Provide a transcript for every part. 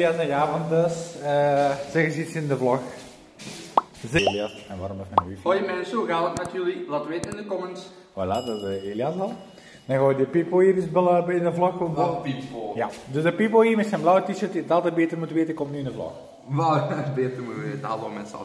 Elias en Javan dus. Zeg eens iets in de vlog. Elias, en waarom heeft mijn wifi? Hoi mensen, hoe gaat het met jullie? Laat weten in de comments. Voilà, dat is Elias al. Dan gaan we de Pipo hier eens bellen in de vlog. Wat Pipo? Ja, dus de Pipo hier met zijn blauwe t-shirt die het altijd beter moet weten, komt nu in de vlog. Wat beter moet weten, hallo mensen.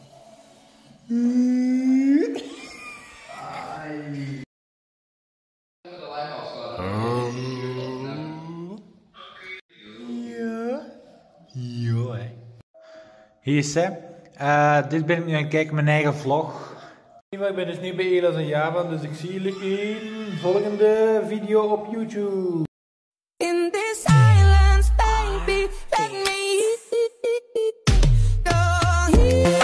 Hier is ze. Dit ben ik nu aan het kijken, mijn eigen vlog. Ik ben dus nu bij Elias en Javan, dus ik zie jullie in de volgende video op YouTube. In this silence, baby, let me go.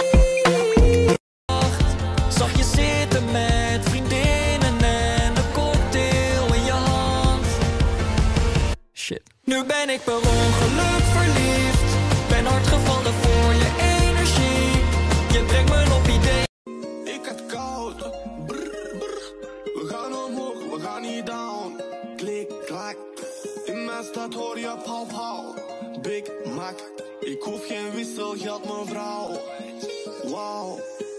Zag je zitten met vriendinnen en een cocktail in je hand. Shit. Nu ben ik per ongeluk verliefd. Ben hard gevallen voor je energie. Je brengt me op idee. Ik had koud, brr, brr. We gaan omhoog, we gaan niet down. Klik, klak, in mijn stad hoor je pauw, pauw. Big Mac, ik hoef geen wisselgeld mevrouw. Wow.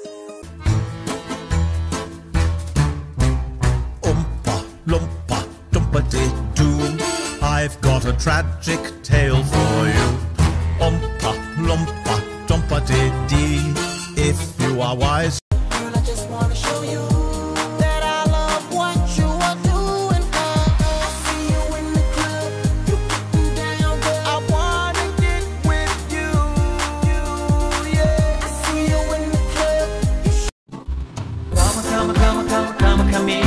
Oompa, loompa, doompa-dee-doo. I've got a tragic tale for you. Oompa, loompa, doompa-dee-dee. If you are wise. Girl, I just wanna show you that I love what you are doing. I see you in the club, you getting down, girl. I wanna get with you, yeah. I see you in the club. Come, come, come, come, come, come here.